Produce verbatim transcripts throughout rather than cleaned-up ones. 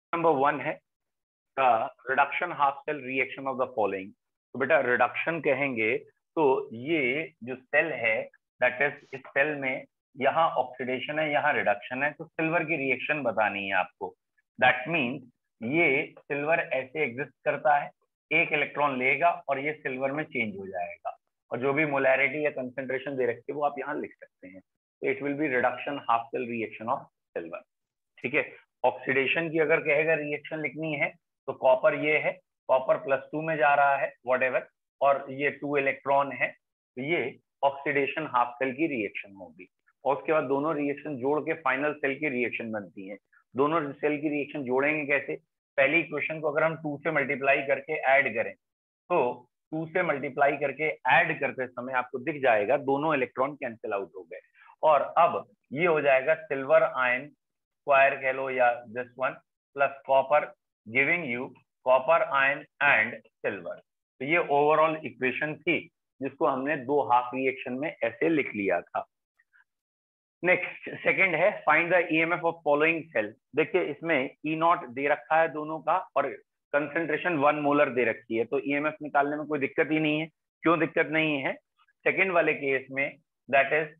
Number one है reduction half cell reaction of the following. तो बेटा रिडक्शन कहेंगे तो ये जो सेल है दैट इज इस सेल में यहाँ ऑक्सीडेशन है, यहाँ रिडक्शन है, तो सिल्वर की रिएक्शन बतानी है आपको। दैट मीन्स ये सिल्वर ऐसे एग्जिस्ट करता है, एक इलेक्ट्रॉन लेगा और ये सिल्वर में चेंज हो जाएगा, और जो भी मोलैरिटी या कंसेंट्रेशन दे रखी है वो आप यहाँ लिख सकते हैं। तो it will be reduction half cell reaction of silver. ठीक है, ऑक्सीडेशन की अगर कहेगा रिएक्शन लिखनी है तो कॉपर ये है, कॉपर प्लस टू में जा रहा है वॉट एवर, और ये टू इलेक्ट्रॉन है, तो ये ऑक्सीडेशन हाफ सेल की रिएक्शन होगी। और उसके बाद दोनों रिएक्शन जोड़ के फाइनल सेल की रिएक्शन बनती है। दोनों सेल की रिएक्शन जोड़ेंगे कैसे? पहली इक्वेशन को अगर हम टू से मल्टीप्लाई करके ऐड करें तो टू से मल्टीप्लाई करके ऐड करते समय आपको दिख जाएगा दोनों इलेक्ट्रॉन कैंसिल आउट हो गए, और अब ये हो जाएगा सिल्वर आयन स्क्वायर कह लो या this one plus copper giving you copper ion and silver. तो ये ओवरऑल इक्वेशन थी जिसको हमने दो हाफ रिएक्शन में ऐसे लिख लिया था। नेक्स्ट सेकंड है find the EMF of following cell. देखिए इसमें ई नॉट दे रखा है दोनों का और कंसेंट्रेशन वन मोलर दे रखी है, तो ईएमएफ निकालने में कोई दिक्कत ही नहीं है। क्यों दिक्कत नहीं है? सेकंड वाले केस में that is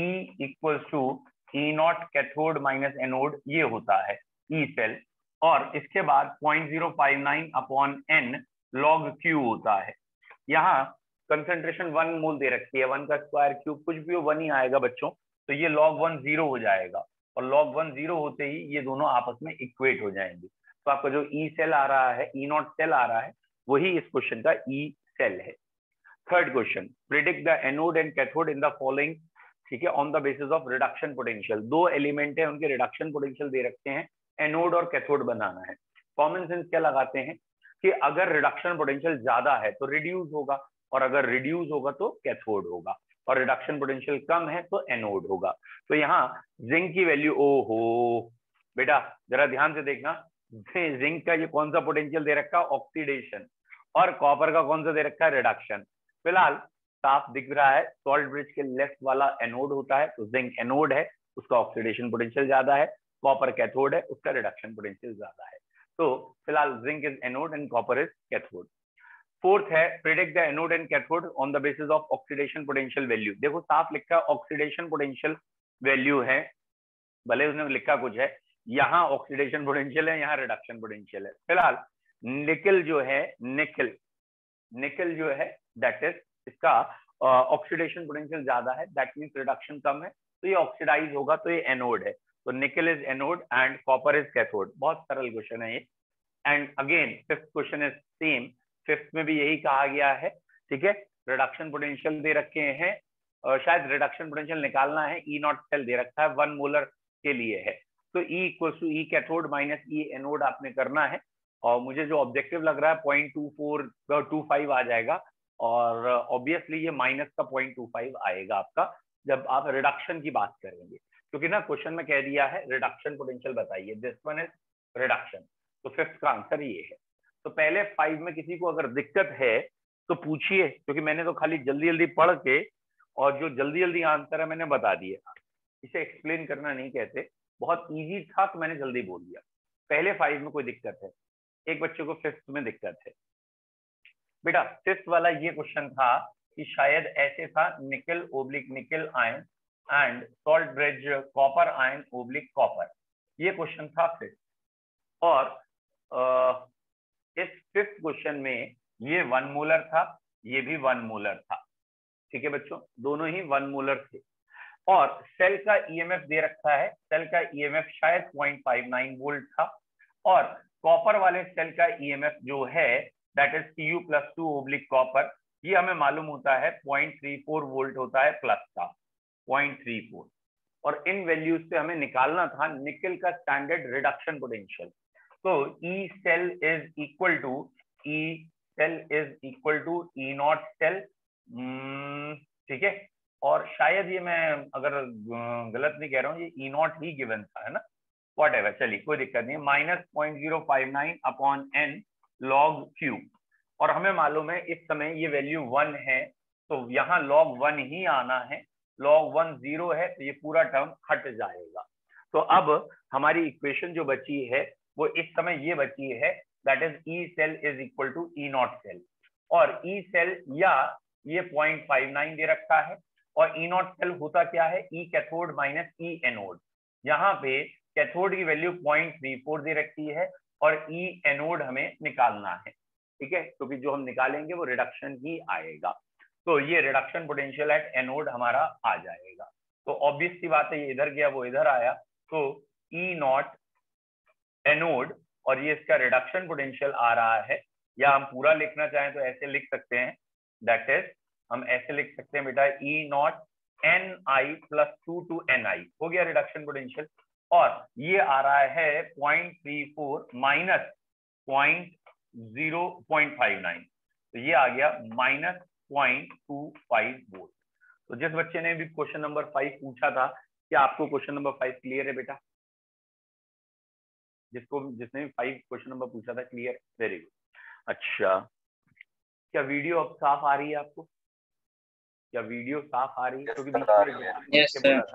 E equals to E not cathode minus anode, ये होता है ई सेल, और इसके बाद point zero five nine upon n log Q होता है। यहाँ कंसेंट्रेशन वन मोल दे रखी है, वन का स्क्वायर क्यूब कुछ भी हो वन ही आएगा बच्चों, तो ये लॉग वन जीरो हो जाएगा, और लॉग वन जीरो होते ही ये दोनों आपस में इक्वेट हो जाएंगे। तो आपका जो ई सेल आ रहा है, ई नॉट सेल आ रहा है, वही इस क्वेश्चन का ई सेल है। Third question predict the anode and cathode in the following. ठीक है, on the basis of reduction potential. दो एलिमेंट है, उनके रिडक्शन पोटेंशियल दे रखते हैं, एनोड और कैथोड बनाना है। कॉमन सेंस क्या लगाते हैं कि अगर रिडक्शन पोटेंशियल ज्यादा है तो रिड्यूस होगा, और अगर रिड्यूस होगा तो कैथोड होगा, और रिडक्शन पोटेंशियल कम है तो एनोड होगा। तो यहाँ जिंक की वैल्यू, ओ हो बेटा जरा ध्यान से देखना, जिंक का ये कौन सा पोटेंशियल दे रखा है? ऑक्सीडेशन, और कॉपर का कौन सा दे रखा है? रिडक्शन। फिलहाल साफ दिख रहा है सॉल्ट ब्रिज के लेफ्ट वाला एनोड होता है, तो जिंक एनोड है, उसका ऑक्सीडेशन पोटेंशियल ज्यादा है, कॉपर कैथोड है, उसका रिडक्शन पोटेंशियल ज्यादा है। तो फिलहाल zinc is anode and copper is cathode. Fourth है predict the anode and cathode on the basis of oxidation potential value. देखो साफ लिखा ऑक्सीडेशन पोटेंशियल वैल्यू है, भले उसने लिखा कुछ है, यहाँ ऑक्सीडेशन पोटेंशियल है, यहाँ रिडक्शन पोटेंशियल है। फिलहाल निकल जो है, निकल निकल जो है दैट इज इसका ऑक्सीडेशन पोटेंशियल ज्यादा है, दैट मीन्स रिडक्शन कम है, तो ये ऑक्सीडाइज होगा, तो ये एनोड है। तो nickel is anode and copper is cathode. बहुत सरल क्वेश्चन है ये। And again fifth question is same, fifth में भी यही कहा गया है। ठीक है, रिडक्शन पोटेंशियल दे रखे हैं, और शायद रिडक्शन पोटेंशियल निकालना है, ई नॉट सेल दे रखा है, वन मोलर के लिए है, तो E equals to E cathode minus E anode आपने करना है, और मुझे जो ऑब्जेक्टिव लग रहा है point two four two five आ जाएगा, और ऑब्वियसली ये माइनस का पॉइंट टू फाइव आएगा आपका जब आप रिडक्शन की बात करेंगे, क्योंकि ना क्वेश्चन में कह दिया है रिडक्शन पोटेंशियल बताइए, दिस वन इज रिडक्शन, तो फिफ्थ का आंसर ये है। तो पहले फाइव में किसी को अगर दिक्कत है तो पूछिए, क्योंकि मैंने तो खाली जल्दी जल्दी पढ़ के और जो जल्दी जल्दी आंसर है मैंने बता दिए, इसे एक्सप्लेन करना नहीं कहते, बहुत इजी था तो मैंने जल्दी बोल दिया। पहले फाइव में कोई दिक्कत है, एक बच्चे को फिफ्थ में दिक्कत है। बेटा फिफ्थ वाला ये क्वेश्चन था कि शायद ऐसे था, nickel oblique nickel ion and salt bridge copper ion oblique copper, ये क्वेश्चन था फिफ्थ। और आ, इस फिफ्थ क्वेश्चन में ये वन मोलर था, ये भी वन मोलर था। ठीक है बच्चों, दोनों ही वन मोलर थे, और सेल का ईएमएफ दे रखा है, सेल का ईएमएफ शायद पॉइंट फाइव नाइन वोल्ट था, और कॉपर वाले सेल का ईएमएफ जो है that is C U plus two oblique copper, ये हमें मालूम होता है पॉइंट थ्री फोर वोल्ट होता है प्लस का पॉइंट थ्री फोर, और इन वैल्यूज से हमें निकालना था निकल का स्टैंडर्ड रिडक्शन पोटेंशियल। तो E cell is equal to E cell is equal to E not cell. ठीक है, और शायद ये मैं अगर गलत नहीं कह रहा हूँ, ये ई नॉट ही गिवन था, है ना, वॉट एवर, चलिए कोई दिक्कत नहीं, minus point zero five nine upon n log Q, और हमें मालूम है इस समय ये वैल्यू वन है, तो यहाँ लॉग वन ही आना है, लॉग वन जीरो है तो ये पूरा टर्म हट जाएगा। तो अब हमारी इक्वेशन जो बची है वो इस समय ये बची है, that is E cell is equal to E not cell, और ई सेल या ये पॉइंट फाइव नाइन दे रखा है, और ई नॉट सेल होता क्या है, E cathode minus E anode. यहाँ पे कैथोड की वैल्यू पॉइंट थ्री फोर दे रखी है और ई एनोड हमें निकालना है, ठीक है, क्योंकि तो जो हम निकालेंगे वो रिडक्शन ही आएगा। तो ये रिडक्शन पोटेंशियल एट एनोड हमारा आ जाएगा। तो ऑब्वियस सी बात है, ये इधर गया वो इधर आया, तो ई नॉट एनोड और ये इसका रिडक्शन पोटेंशियल आ रहा है, या हम पूरा लिखना चाहें तो ऐसे लिख सकते हैं, दैट इज हम ऐसे लिख सकते हैं बेटा, E nought N I plus two to N I हो गया रिडक्शन पोटेंशियल, और ये आ रहा है point three four minus point zero point five nine, तो ये आ गया minus point two five volt. तो जिस बच्चे ने भी क्वेश्चन नंबर फाइव पूछा था, क्या आपको क्वेश्चन नंबर फाइव क्लियर है बेटा? जिसको जिसने भी फाइव क्वेश्चन नंबर पूछा था, क्लियर? Very good. अच्छा, क्या वीडियो अब साफ आ रही है आपको? क्या वीडियो साफ आ रही है? क्योंकि बीच में यस सर, बोला था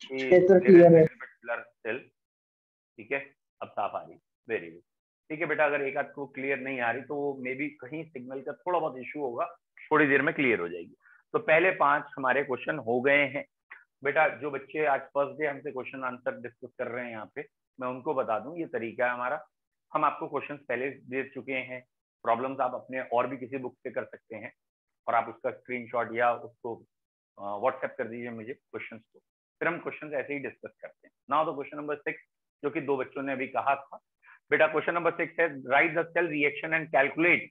कि ठीक है, अब साफ आ रही है, वेरी गुड। ठीक है बेटा, अगर एक आध को क्लियर नहीं आ रही तो मे बी कहीं सिग्नल का थोड़ा बहुत इशू होगा, थोड़ी देर में क्लियर हो जाएगी। तो पहले पांच हमारे क्वेश्चन हो गए हैं बेटा। जो बच्चे आज फर्स्ट डे हमसे क्वेश्चन आंसर डिस्कस कर रहे हैं यहाँ पे, मैं उनको बता दूं ये तरीका है हमारा। हम आपको क्वेश्चन पहले दे चुके हैं, प्रॉब्लम्स आप अपने और भी किसी बुक से कर सकते हैं, और आप उसका स्क्रीनशॉट या उसको व्हाट्सएप कर दीजिए मुझे क्वेश्चन को, फिर हम क्वेश्चन ऐसे ही डिस्कस करते हैं। Now the question number six, जो कि दो बच्चों ने अभी कहा था बेटा। क्वेश्चन नंबर सिक्स है, write the cell reaction and calculate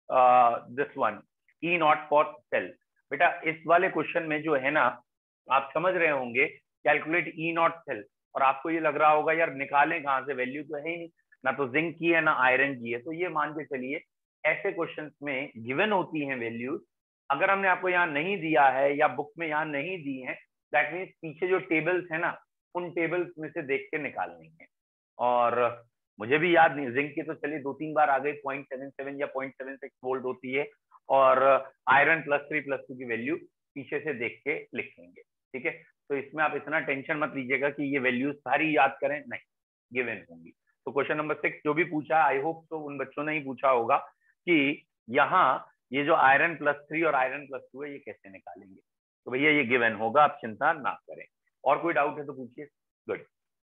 this one E nought for cell. बेटा इस वाले क्वेश्चन में जो है ना, आप समझ रहे होंगे कैलकुलेट ई नॉट सेल, और आपको ये लग रहा होगा यार निकालें कहाँ से, वैल्यू तो है ही नहीं, ना तो जिंक की है ना आयरन की है। तो ये मान के चलिए ऐसे क्वेश्चंस में गिवन होती हैं वैल्यूज, अगर हमने आपको यहाँ नहीं दिया है या बुक में यहाँ नहीं दी है, दैट मीन्स पीछे जो टेबल्स है ना, उन टेबल्स में से देख के निकालनी है। और मुझे भी याद नहीं, जिंक की तो चलिए दो तीन बार आ गई, पॉइंट सेवन सेवन या पॉइंट सेवन सिक्स वोल्ट होती है, और iron plus three plus two की वैल्यू पीछे से देख के लिखेंगे, ठीक है। तो इसमें आप इतना टेंशन मत लीजिएगा कि ये वैल्यूज सारी याद करें, नहीं, गिवन होंगी। तो क्वेश्चन नंबर सिक्स जो भी पूछा, आई होप तो उन बच्चों ने ही पूछा होगा कि यहाँ ये जो आयरन प्लस थ्री और आयरन प्लस टू है ये कैसे निकालेंगे। तो भैया ये गिवन होगा, आप चिंता ना करें। और कोई डाउट है तो पूछिए। गुड।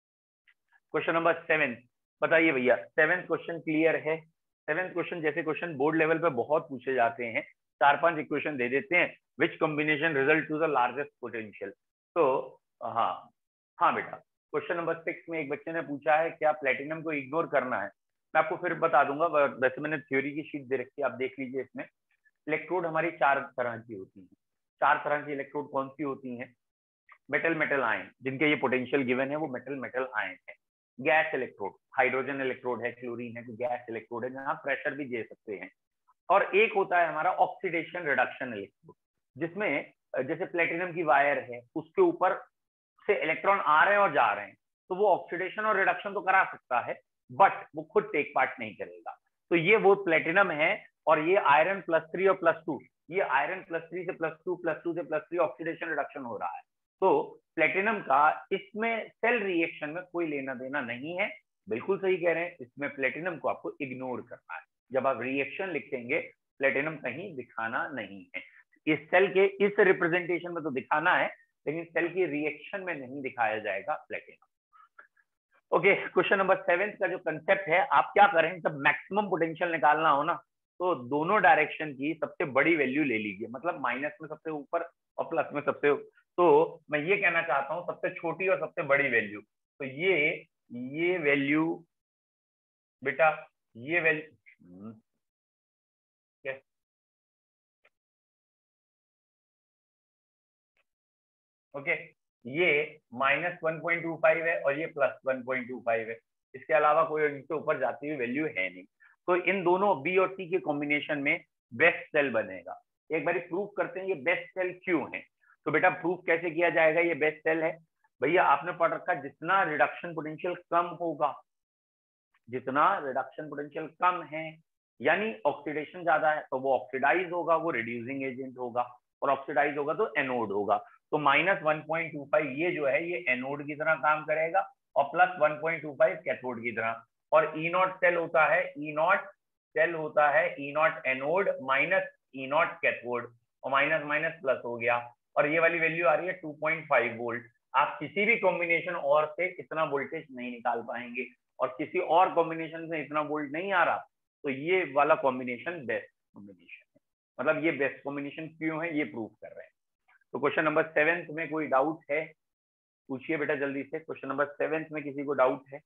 क्वेश्चन नंबर सेवन, बताइए भैया सेवेंथ क्वेश्चन क्लियर है? सेवेंथ क्वेश्चन जैसे क्वेश्चन बोर्ड लेवल पे बहुत पूछे जाते हैं, चार पांच इक्वेशन दे देते हैं, which combination result to the largest potential. तो हाँ हाँ बेटा, क्वेश्चन नंबर सिक्स में एक बच्चे ने पूछा है क्या प्लेटिनम को इग्नोर करना है। मैं आपको फिर बता दूंगा, वैसे मैंने थ्योरी की शीट दे रखी है, आप देख लीजिए। इसमें इलेक्ट्रोड हमारी चार तरह की होती है। चार तरह की इलेक्ट्रोड कौन सी होती हैं? मेटल मेटल आयन, जिनके ये पोटेंशियल गिवन है वो मेटल मेटल आयन है। गैस इलेक्ट्रोड, हाइड्रोजन इलेक्ट्रोड है, क्लोरीन है, तो गैस इलेक्ट्रोड है, जहाँ प्रेशर भी दे सकते हैं। और एक होता है हमारा ऑक्सीडेशन रिडक्शन इलेक्ट्रोड, जिसमें जैसे प्लेटिनम की वायर है, उसके ऊपर से इलेक्ट्रॉन आ रहे हैं और जा रहे हैं, तो वो ऑक्सीडेशन और रिडक्शन तो करा सकता है, बट वो खुद टेक पार्ट नहीं करेगा। तो ये वो प्लेटिनम है, और ये आयरन प्लस थ्री और प्लस टू, ये आयरन प्लस थ्री से प्लस टू, प्लस टू से प्लस थ्री, ऑक्सीडेशन रिडक्शन हो रहा है। तो प्लेटिनम का इसमें सेल रिएक्शन में कोई लेना देना नहीं है। बिल्कुल सही कह रहे हैं, इसमें प्लेटिनम को आपको इग्नोर करना है। जब आप रिएक्शन लिखेंगे प्लेटिनम कहीं दिखाना नहीं है। इस सेल के इस रिप्रेजेंटेशन में तो दिखाना है, लेकिन सेल की रिएक्शन में नहीं दिखाया जाएगा platinum. Okay, question number seven का जो कंसेप्ट है, आप क्या करें, जब मैक्सिमम पोटेंशियल निकालना हो ना, तो दोनों डायरेक्शन की सबसे बड़ी वैल्यू ले लीजिए, मतलब माइनस में सबसे ऊपर और प्लस में सबसे, तो मैं ये कहना चाहता हूं सबसे छोटी और सबसे बड़ी वैल्यू। तो ये ये वैल्यू बेटा, ये वैल्यू ओके, ये minus one point two five है और ये plus one point two five है। इसके अलावा कोई इनके ऊपर जाती हुई वैल्यू है नहीं। तो इन दोनों बी और सी के कॉम्बिनेशन में बेस्ट सेल बनेगा। एक बार प्रूव करते हैं ये बेस्ट सेल क्यों है। तो बेटा प्रूफ कैसे किया जाएगा ये बेस्ट सेल है? भैया आपने पढ़ रखा, जितना रिडक्शन पोटेंशियल कम होगा, जितना रिडक्शन पोटेंशियल कम है यानी ऑक्सीडेशन ज्यादा है, तो वो ऑक्सीडाइज होगा, वो रिड्यूसिंग एजेंट होगा, और ऑक्सीडाइज होगा तो एनोड होगा। तो minus one point two five ये जो है ये एनोड की तरह काम करेगा, और plus one point two five cathode की तरह। और ई नॉट सेल होता है ई नॉट सेल होता है E nought anode minus E not cathode, और माइनस माइनस प्लस हो गया, और ये वाली वैल्यू आ रही है टू पॉइंट फाइव वोल्ट। आप किसी भी कॉम्बिनेशन और से इतना वोल्टेज नहीं निकाल पाएंगे, और किसी और कॉम्बिनेशन से इतना वोल्ट नहीं आ रहा, तो ये वाला कॉम्बिनेशन बेस्ट कॉम्बिनेशन है। मतलब ये बेस्ट कॉम्बिनेशन क्यों है ये प्रूव कर रहे हैं। तो क्वेश्चन नंबर सेवेंथ में कोई डाउट है? पूछिए बेटा जल्दी से। क्वेश्चन नंबर सेवेंथ में किसी को डाउट है?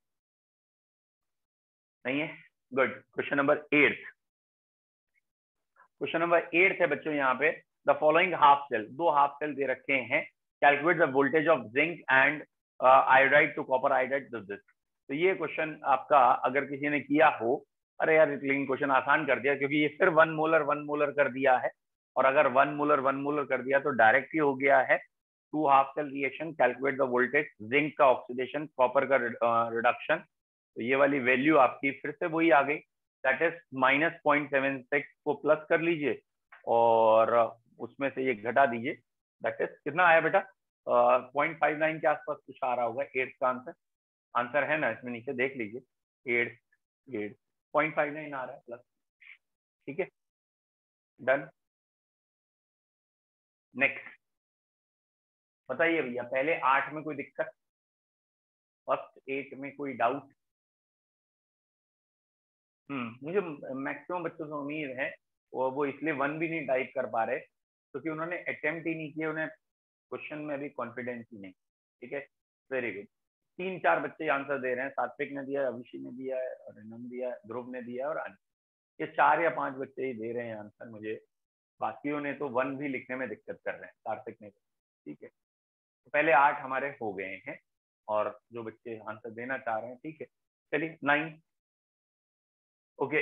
नहीं है, good. Question number eighth, question number eighth है बच्चों यहाँ पे, द फॉलोइंग हाफ सेल, दो हाफ सेल दे रखे हैं, calculate the voltage of zinc and iodide to copper iodide this. तो ये क्वेश्चन आपका अगर किसी ने किया हो, अरे यार लेकिन क्वेश्चन आसान कर दिया, क्योंकि ये सिर्फ वन मोलर वन मोलर कर दिया है, और अगर वन मोलर वन मोलर कर दिया तो डायरेक्ट ही हो गया है। Two half cell reaction, calculate the voltage, zinc का ऑक्सीडेशन, कॉपर का रिडक्शन। तो ये वाली वैल्यू आपकी फिर से वही आ गई, that is minus point seven six को प्लस कर लीजिए और उसमें से ये घटा दीजिए, दैट इज कितना आया बेटा? पॉइंट फाइव नाइन के आसपास कुछ आ रहा होगा। एट का आंसर आंसर है ना इसमें, नीचे देख लीजिए, eight eight point five nine आ रहा है प्लस। ठीक है, डन। नेक्स्ट बताइए भैया, पहले आठ में कोई दिक्कत, फर्स्ट एट में कोई डाउट? हम्म मुझे मैक्सिमम बच्चों से उम्मीद है और वो इसलिए वन भी नहीं टाइप कर पा रहे क्योंकि उन्होंने अटेम्प्ट ही नहीं किया, उन्हें क्वेश्चन में भी कॉन्फिडेंस ही नहीं। ठीक है, वेरी गुड। तीन चार बच्चे आंसर दे रहे हैं, सात्विक ने दिया, अभिषेक ने दिया है, रिनम दिया है, ध्रुव ने दिया है और अन्य, ये चार या पांच बच्चे ही दे रहे हैं आंसर मुझे, बाकियों ने तो वन भी लिखने में दिक्कत कर रहे हैं, कार्तिक ने। ठीक है, तो पहले आठ हमारे हो गए हैं और जो बच्चे आंसर देना चाह रहे हैं, ठीक है चलिए नाइन। ओके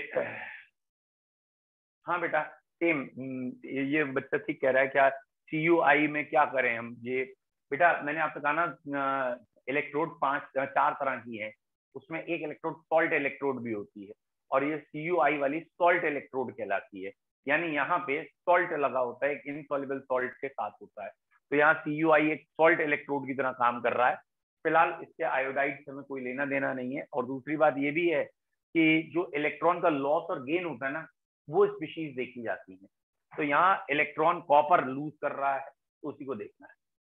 हाँ बेटा सेम, ये बच्चा ठीक कह रहा है, क्या सी यू आई में क्या करें हम? ये बेटा मैंने आपसे कहा ना, इलेक्ट्रोड पांच चार तरह की है, उसमें एक इलेक्ट्रोड सॉल्ट इलेक्ट्रोड भी होती है, और ये सी यू आई वाली सॉल्ट इलेक्ट्रोड कहलाती है, यानी यहाँ पे सॉल्ट लगा होता है, एक इनसॉल्युबल सॉल्ट के साथ होता है। तो यहाँ सी यू आई एक सॉल्ट इलेक्ट्रोड की तरह काम कर रहा है। फिलहाल इसके आयोडाइड से हमें कोई लेना देना नहीं है, और दूसरी बात ये भी है कि जो इलेक्ट्रॉन का लॉस और गेन होता है ना, वो स्पीशीज देखी जाती है। तो यहाँ इलेक्ट्रॉन कॉपर लूज कर रहा है, तो उसी को देखना है।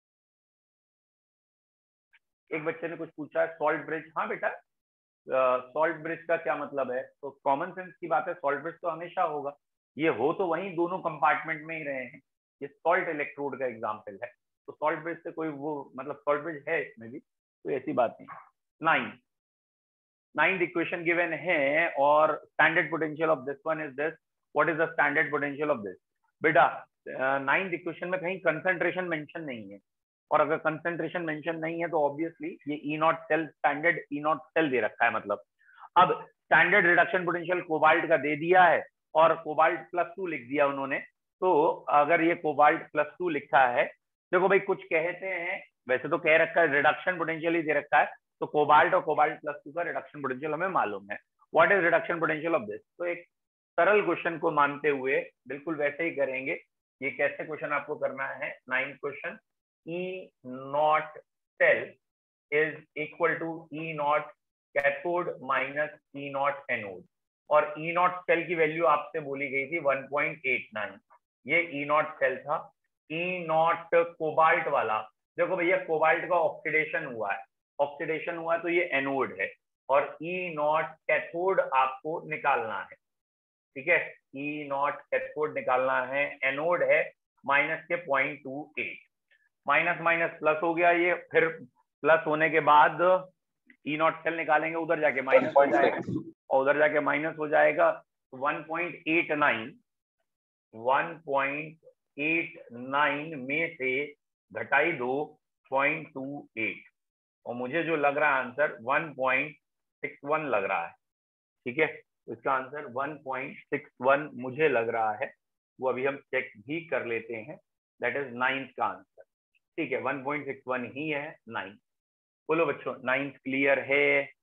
एक बच्चे ने कुछ पूछा है सॉल्ट ब्रिज। हाँ बेटा, सॉल्ट ब्रिज का क्या मतलब है? तो कॉमन सेंस की बात है, सॉल्ट ब्रिज तो हमेशा होगा, ये हो तो वहीं दोनों कंपार्टमेंट में ही रहे हैं, ये सॉल्ट इलेक्ट्रोड का एग्जाम्पल है, तो सॉल्ट ब्रिज से कोई वो मतलब सॉल्ट ब्रिज है इसमें भी, तो ऐसी बात नहीं। नाइन नाइन्थ इक्वेशन गिवन है, और standard potential of this one is this, what is the standard potential of this? बेटा नाइन्थ इक्वेशन में कहीं कंसंट्रेशन मेंशन नहीं है, और अगर कंसंट्रेशन मेंशन नहीं है तो ऑब्वियसली ये E not cell, standard E not cell दे रखा है। मतलब अब स्टैंडर्ड रिडक्शन पोटेंशियल कोबाल्ट का दे दिया है, और कोबाल्ट प्लस टू लिख दिया उन्होंने, तो अगर ये कोबाल्ट प्लस टू लिखा है, देखो भाई कुछ कहते हैं, वैसे तो कह रखा है रिडक्शन पोटेंशियल ही दे रखा है, तो कोबाल्ट और कोबाल्ट प्लस टू का रिडक्शन पोटेंशियल हमें मालूम है। What is reduction potential of this? तो एक सरल क्वेश्चन को मानते हुए बिल्कुल वैसे ही करेंगे। ये कैसे क्वेश्चन आपको करना है? Ninth question, E not cell is equal to E not cathode minus E nought anode, और ई नॉट सेल की वैल्यू आपसे बोली गई थी वन पॉइंट एट नाइन, ये ई नॉट सेल था। ई नॉट कोबाल्ट वाला, देखो भैया कोबाल्ट का ऑक्सीडेशन हुआ है, ऑक्सीडेशन हुआ तो ये एनोड है, और ई नॉट कैथोड आपको निकालना है। ठीक है, ई नॉट कैथोड निकालना है, एनोड है माइनस के point two eight, minus minus plus हो गया ये, फिर प्लस होने के बाद ई नॉट सेल निकालेंगे, उधर जाके माइनस हो जाएगा, और उधर जाके माइनस हो जाएगा, one point eight nine one point eight nine में से घटाई दो पॉइंट टू एट, और मुझे जो लग रहा है answer one point six one लग रहा है। ठीक है, तो इसका answer one point six one मुझे लग रहा है, वो अभी हम चेक भी कर लेते हैं, दैट इज नाइन्थ का आंसर। ठीक है, वन पॉइंट सिक्स वन ही है नाइन्थ। बोलो बच्चों, नाइन्थ क्लियर है?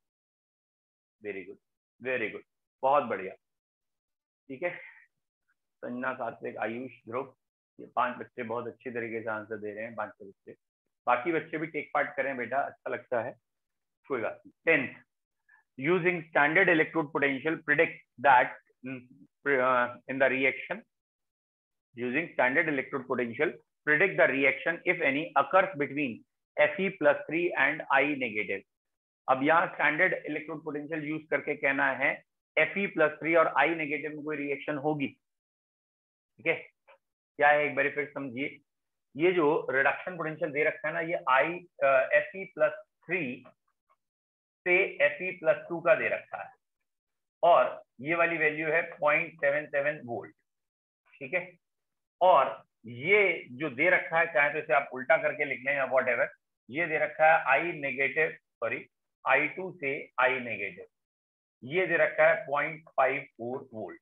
वेरी गुड वेरी गुड, बहुत बढ़िया। ठीक है, संजना, सात्विक, आयुष, ध्रुव, ये पांच बच्चे बहुत अच्छी तरीके से आंसर दे रहे हैं, पांच बच्चे, बाकी बच्चे भी टेक पार्ट करें बेटा, अच्छा लगता है, कोई बात नहीं। Tenth, using standard electrode potential predict that uh, in the reaction using standard electrode potential predict the reaction if any occurs between Fe plus three and I negative. अब यहाँ स्टैंडर्ड इलेक्ट्रोड पोटेंशियल यूज करके कहना है Fe plus three और I negative में कोई reaction होगी, ठीक है? क्या है एक बार फिर समझिए, ये जो रिडक्शन पोटेंशियल दे रखा है ना, ये I Fe प्लस थ्री से Fe प्लस टू का दे रखा है और ये वाली वैल्यू है पॉइंट सेवन सेवन वोल्ट, ठीक है? और ये जो दे रखा है, चाहे तो इसे आप उल्टा करके लिख लें या वॉट एवर, ये दे रखा है I negative sorry I two से आई नेगेटिव, ये दे रखा है पॉइंट फाइव फोर वोल्ट।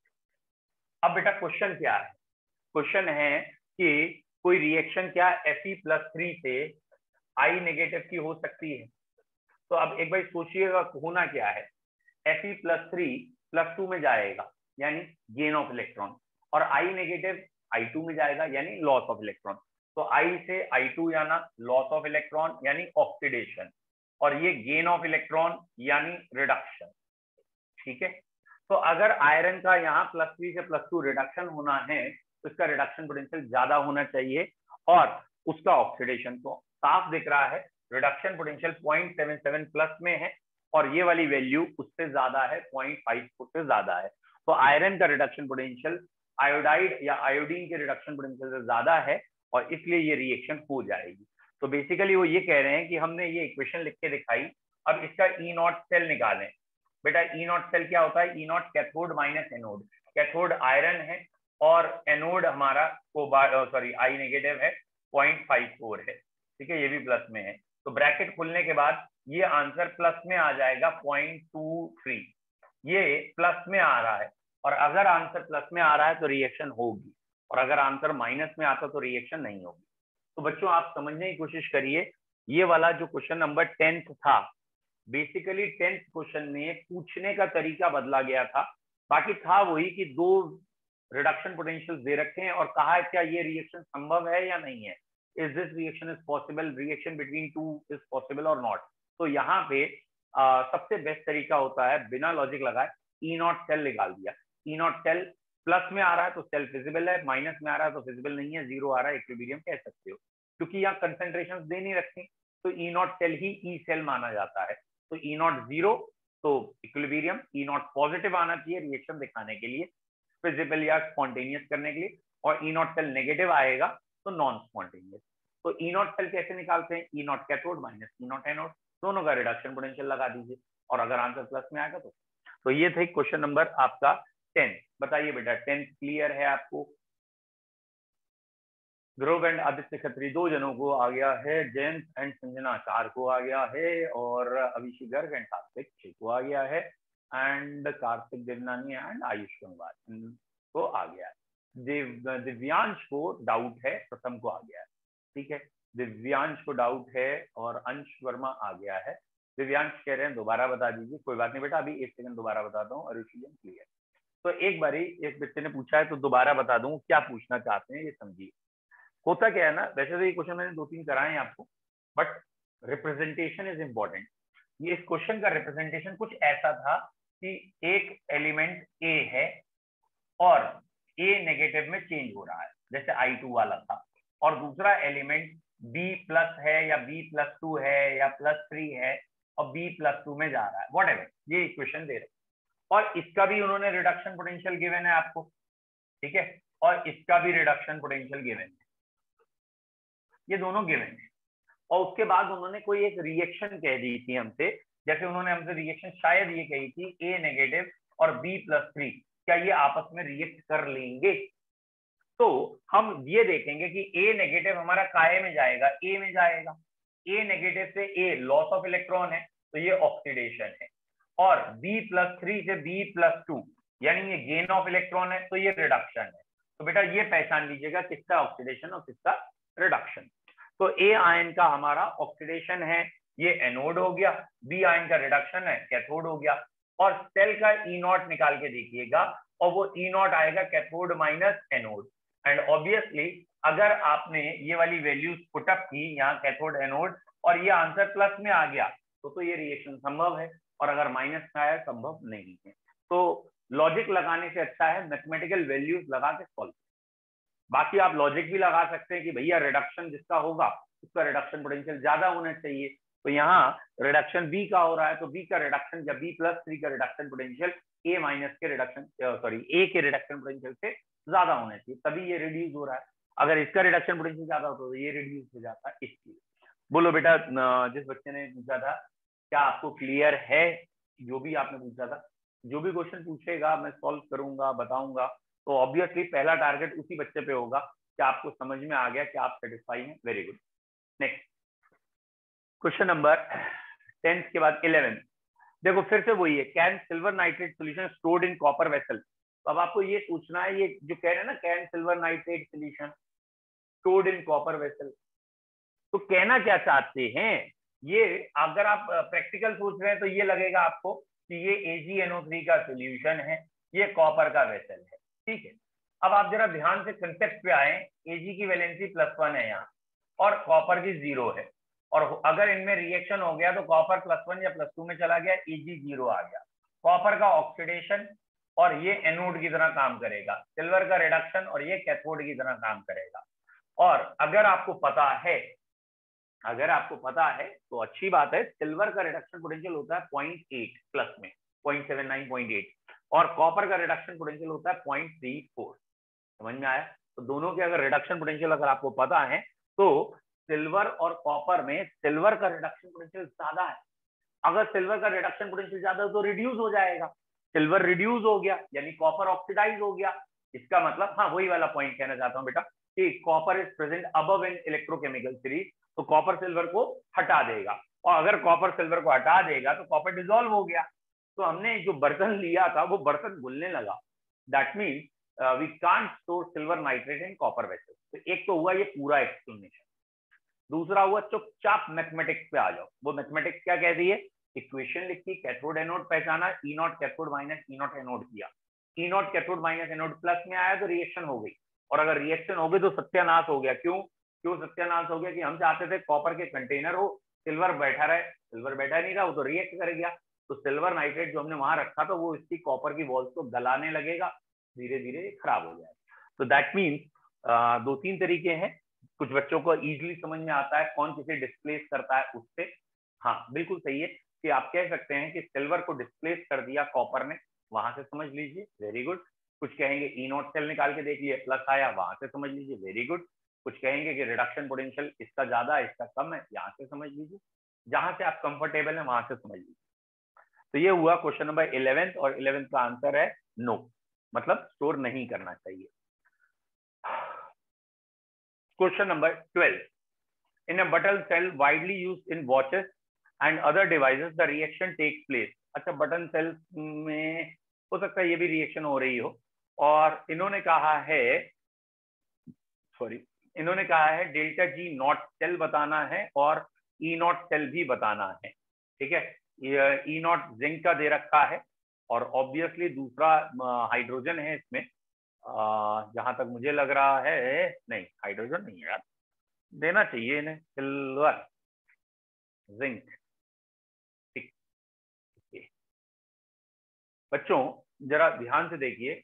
अब बेटा क्वेश्चन क्या है? क्वेश्चन है कि कोई रिएक्शन क्या Fe प्लस थ्री से आई नेगेटिव की हो सकती है? तो अब एक बार सोचिएगा होना क्या है, Fe plus three plus two में जाएगा यानी गेन ऑफ इलेक्ट्रॉन, और आई नेगेटिव आई टू में जाएगा यानी लॉस ऑफ इलेक्ट्रॉन। तो I से आई टू जाना लॉस ऑफ इलेक्ट्रॉन यानी ऑक्सीडेशन, और ये गेन ऑफ इलेक्ट्रॉन यानी रिडक्शन, ठीक है? तो अगर आयरन का यहाँ प्लस थ्री से प्लस टू रिडक्शन होना है तो इसका रिडक्शन पोटेंशियल ज्यादा होना चाहिए और उसका ऑक्सीडेशन तो साफ दिख रहा है, reduction potential point seven seven plus में है और ये वाली वैल्यू उससे ज्यादा है, पॉइंट फाइव से ज्यादा है। तो आयरन का रिडक्शन पोटेंशियल आयोडाइड या आयोडीन के रिडक्शन पोटेंशियल से ज्यादा है और इसलिए ये रिएक्शन हो जाएगी। तो बेसिकली वो ये कह रहे हैं कि हमने ये इक्वेशन लिख के दिखाई, अब इसका ई नॉट सेल निकालें। बेटा ई नॉट सेल क्या होता है? E not cathode minus anode, cathode iron है और एनोड हमारा सॉरी आई नेगेटिव है, पॉइंट फाइव फोर है, ठीक है? ये भी प्लस में है, तो ब्रैकेट खुलने के बाद ये आंसर प्लस में आ जाएगा पॉइंट टू थ्री, ये प्लस में आ रहा है, और अगर आंसर प्लस में आ रहा है तो रिएक्शन होगी, और अगर आंसर माइनस में आता तो रिएक्शन नहीं होगी। तो बच्चों आप समझने की कोशिश करिए, ये वाला जो क्वेश्चन नंबर टेंथ था, बेसिकली टेंथ क्वेश्चन में पूछने का तरीका बदला गया था, बाकी था वही कि दो रिडक्शन पोटेंशियल दे रखे हैं और कहा है क्या ये रिएक्शन संभव है या नहीं है, is this reaction is possible, reaction between two is possible और नॉट। तो यहाँ पे आ, सबसे बेस्ट तरीका होता है बिना लॉजिक लगाए ई नॉट सेल निकाल दिया। ई नॉट सेल प्लस में आ रहा है तो सेल फिजिबल है, माइनस में आ रहा है तो फिजिबल नहीं है, जीरो आ रहा है इक्विलिब्रियम कह सकते हो, क्योंकि यहाँ कंसेंट्रेशन दे नहीं रखी तो ई नॉट सेल ही ई सेल माना जाता है। तो ई नॉट जीरो तो इक्विलिब्रियम, ई नॉट पॉजिटिव आना चाहिए रिएक्शन दिखाने के लिए, फिजिबल या स्पॉन्टेनियस करने के लिए, और ई नॉट सेल नेगेटिव आएगा तो नॉन स्पॉन्टेनियस। तो ई नॉट सेल कैसे निकालते हैं? E not cathode minus E nought anode, दोनों का रिडक्शन पोटेंशियल लगा दीजिए और अगर आंसर प्लस में आएगा तो तो ये थे क्वेश्चन नंबर आपका टेन। बताइए बेटा टेंथ क्लियर है आपको? ध्रुव एंड आदित्य खत्री दो जनों को आ गया है, जयंत एंड संजना चार को आ गया है, और अभिषेक गर्ग एंड कार्तिक छह को आ गया है, एंड कार्तिक देवनानी एंड आयुष गंगवार को आ गया है। दिव दिव्यांश को डाउट है, प्रथम को आ गया है, ठीक है? दिव्यांश को डाउट है और अंश वर्मा आ गया है। दिव्यांश कह रहे हैं दोबारा बता दीजिए, कोई बात नहीं बेटा, अभी एक सेकंड दोबारा बताता हूँ। अरुषियन क्लियर, तो एक बारी एक बच्चे ने पूछा है तो दोबारा बता दूं, क्या पूछना चाहते हैं ये समझिए। होता क्या है ना, वैसे तो ये क्वेश्चन मैंने दो तीन कराए हैं आपको, बट रिप्रेजेंटेशन इज इंपॉर्टेंट। ये इस क्वेश्चन का रिप्रेजेंटेशन कुछ ऐसा था कि एक एलिमेंट ए है और ए नेगेटिव में चेंज हो रहा है, जैसे आई टू वाला था, और दूसरा एलिमेंट बी प्लस है या बी प्लस टू है या प्लस थ्री है और बी प्लस टू में जा रहा है, वॉट एवर, ये इक्वेशन दे रहे हैं, और इसका भी उन्होंने रिडक्शन पोटेंशियल गिवन है आपको, ठीक है? और इसका भी रिडक्शन पोटेंशियल गिवन है, ये दोनों गिवन है। और उसके बाद उन्होंने कोई एक रिएक्शन कह दी थी हमसे, जैसे उन्होंने हमसे रिएक्शन शायद ये कही थी ए नेगेटिव और बी प्लस थ्री, क्या ये आपस में रिएक्ट कर लेंगे? तो हम ये देखेंगे कि ए नेगेटिव हमारा काय में जाएगा, ए में जाएगा, ए नेगेटिव से ए लॉस ऑफ इलेक्ट्रॉन है तो ये ऑक्सीडेशन है, और B प्लस थ्री से B प्लस टू यानी ये गेन ऑफ इलेक्ट्रॉन है तो ये रिडक्शन है। तो बेटा ये पहचान लीजिएगा किसका ऑक्सीडेशन और किसका रिडक्शन। तो A आयन का हमारा ऑक्सीडेशन है, ये एनोड हो गया, B आयन का रिडक्शन है, कैथोड हो गया, और सेल का ई नॉट निकाल के देखिएगा और वो ई नॉट आएगा cathode minus anode, and obviously अगर आपने ये वाली वैल्यूज पुटअप की यहाँ कैथोड एनोड और ये आंसर प्लस में आ गया तो तो ये रिएक्शन संभव है, और अगर माइनस का है संभव नहीं है। तो लॉजिक लगाने से अच्छा है मैथमेटिकल वैल्यूज लगा के सॉल्व। बाकी आप लॉजिक भी लगा सकते हैं कि भैया रिडक्शन जिसका होगा उसका रिडक्शन पोटेंशियल ज्यादा होना चाहिए, तो यहाँ रिडक्शन बी का हो रहा है तो बी का रिडक्शन या बी प्लस थ्री का रिडक्शन पोटेंशियल ए माइनस के रिडक्शन सॉरी ए के रिडक्शन पोटेंशियल से ज्यादा होना चाहिए, तभी ये रिड्यूस हो रहा है। अगर इसका रिडक्शन पोटेंशियल ज्यादा होता तो ये रिड्यूस हो जाता है इसलिए। बोलो बेटा, जिस बच्चे ने पूछा था क्या आपको क्लियर है? जो भी आपने पूछा था, जो भी क्वेश्चन पूछेगा मैं सॉल्व करूंगा, बताऊंगा। तो ऑब्वियसली पहला टारगेट उसी बच्चे पे होगा कि आपको समझ में आ गया कि आप सेटिस्फाई हैं। Very good. Next question number tenth के बाद इलेवेंथ। देखो फिर से वही है, can silver nitrate solution stored in copper vessel. तो अब आपको ये पूछना है, ये जो कह रहे हैं ना can silver nitrate solution stored in copper vessel, तो कहना क्या चाहते हैं ये? अगर आप प्रैक्टिकल सोच रहे हैं तो ये लगेगा आपको कि ये A G N O three का सोल्यूशन है, ये कॉपर का वेसल है, ठीक है। अब आप जरा ध्यान से कंसेप्ट पे आए, Ag की वैलेंसी प्लस वन है यहाँ और कॉपर की जीरो है, और अगर इनमें रिएक्शन हो गया तो कॉपर प्लस वन या प्लस टू में चला गया, Ag जीरो आ गया। कॉपर का ऑक्सीडेशन और ये एनोड की तरह काम करेगा, सिल्वर का रिडक्शन और ये कैथोड की तरह काम करेगा। और अगर आपको पता है अगर आपको पता है तो अच्छी बात है, सिल्वर का रिडक्शन पोटेंशियल होता है पॉइंट एट प्लस में point seven nine point eight, और कॉपर का रिडक्शन पोटेंशियल होता है पॉइंट थ्री फोर। समझ में आया? तो दोनों के अगर रिडक्शन पोटेंशियल अगर आपको पता है तो सिल्वर और कॉपर में सिल्वर का रिडक्शन पोटेंशियल ज्यादा है। अगर सिल्वर का रिडक्शन पोटेंशियल ज्यादा है तो रिड्यूस हो जाएगा, सिल्वर रिड्यूस हो गया यानी कॉपर ऑक्सीडाइज हो गया। इसका मतलब, हाँ वही वाला पॉइंट कहना चाहता हूँ बेटा कि copper is present above in electrochemical series, तो कॉपर सिल्वर को हटा देगा, और अगर कॉपर सिल्वर को हटा देगा तो कॉपर डिसॉल्व हो गया। तो हमने जो बर्तन लिया था वो बर्तन घुलने लगा। That means we can't store silver nitrate in copper vessel. तो एक तो हुआ ये पूरा एक्सप्लेनेशन। दूसरा हुआ चुपचाप मैथमेटिक्स पे आ जाओ। वो मैथमेटिक्स क्या कहती है? इक्वेशन लिखी, कैथोड एनोड पहचाना, E not cathode minus E nought anode किया, E not cathode minus anode plus में आया तो रिएक्शन हो गई, और अगर रिएक्शन हो गई तो सत्यानाश हो गया। क्यों क्यों सत्यानाश हो गया? कि हम चाहते थे कॉपर के कंटेनर हो, सिल्वर बैठा रहे, सिल्वर बैठा नहीं रहा, वो तो रिएक्ट कर गया। तो सिल्वर नाइट्रेट जो हमने वहां रखा था वो इसकी कॉपर की वॉल्स को गलाने लगेगा, धीरे धीरे खराब हो जाएगा। तो दैट मीन्स दो तीन तरीके हैं, कुछ बच्चों को इजीली समझ में आता है कौन किसे डिस्प्लेस करता है उससे। हाँ बिल्कुल सही है कि आप कह सकते हैं कि सिल्वर को डिस्प्लेस कर दिया कॉपर ने, वहां से समझ लीजिए, वेरी गुड। कुछ कहेंगे ई नॉट सेल निकाल के देख लिए, प्लस आया, वहां से समझ लीजिए, वेरी गुड। कुछ कहेंगे कि रिडक्शन पोटेंशियल इसका ज्यादा है इसका कम है, यहाँ से समझ लीजिए, जहां से आप कंफर्टेबल है वहां से समझ लीजिए। तो ये हुआ क्वेश्चन नंबर इलेवेंथ, और इलेवेंथ का आंसर है नो, मतलब स्टोर नहीं करना चाहिए। Question number twelve, in a button cell widely used in watches and other devices the reaction takes place. अच्छा, बटन सेल में हो सकता है ये भी रिएक्शन हो रही हो, और इन्होंने कहा है सॉरी इन्होंने कहा है डेल्टा जी नॉट सेल बताना है और ई नॉट सेल भी बताना है, ठीक है। ई नॉट जिंक का दे रखा है, और ऑब्वियसली दूसरा हाइड्रोजन है इसमें, जहां तक मुझे लग रहा है, नहीं हाइड्रोजन नहीं है यार, देना चाहिए इन्हें सिल्वर जिंक, ठीक। बच्चों जरा ध्यान से देखिए,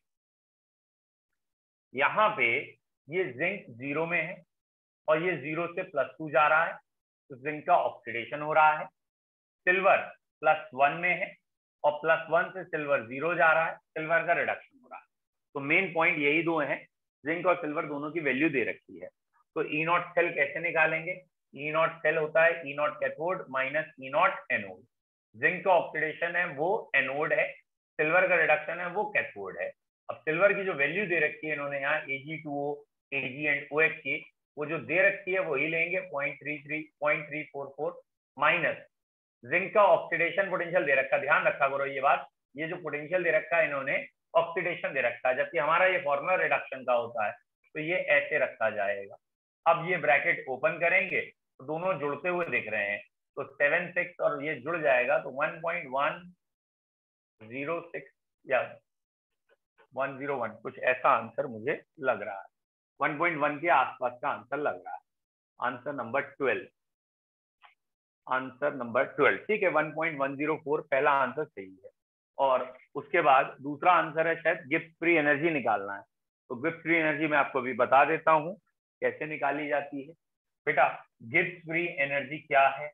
यहाँ पे ये जिंक जीरो में है और ये जीरो से प्लस टू जा रहा है, तो जिंक का ऑक्सीडेशन हो रहा है। सिल्वर प्लस वन में है और प्लस वन से सिल्वर जीरो जा रहा है, सिल्वर का रिडक्शन हो रहा है। तो मेन पॉइंट यही दो हैं, जिंक और सिल्वर दोनों की वैल्यू दे रखी है। तो ई नॉट सेल कैसे निकालेंगे? ई नॉट सेल होता है E not cathode minus E nought anode. Zinc का ऑक्सीडेशन है वो एनोड है, सिल्वर का रिडक्शन है वो कैथोड है। अब सिल्वर की जो वैल्यू दे रखी है इन्होंने यहाँ A G two O, A G and O H की, वो जो दे रखी है वही लेंगे point three three point three four four minus zinc का ऑक्सीडेशन पोटेंशियल दे रखा, ध्यान रखा करो ये बात, ये जो पोटेंशियल दे रखा है इन्होंने ऑक्सीडेशन दे रखा है, जबकि हमारा ये फॉर्मूला रिडक्शन का होता है, तो ये ऐसे रखा जाएगा। अब ये ब्रैकेट ओपन करेंगे तो दोनों जुड़ते हुए दिख रहे हैं, तो सेवन सिक्स और ये जुड़ जाएगा तो one point one zero six या वन जीरो वन, कुछ ऐसा आंसर मुझे लग रहा है, वन पॉइंट वन के आसपास का आंसर लग रहा है, answer number twelve. Answer number twelve, ठीक है, one point one zero four पहला आंसर सही है। और उसके बाद दूसरा आंसर है शायद गिब्स फ्री एनर्जी निकालना है। तो गिब्स फ्री एनर्जी मैं आपको भी बता देता हूं कैसे निकाली जाती है। बेटा गिब्स फ्री एनर्जी क्या है?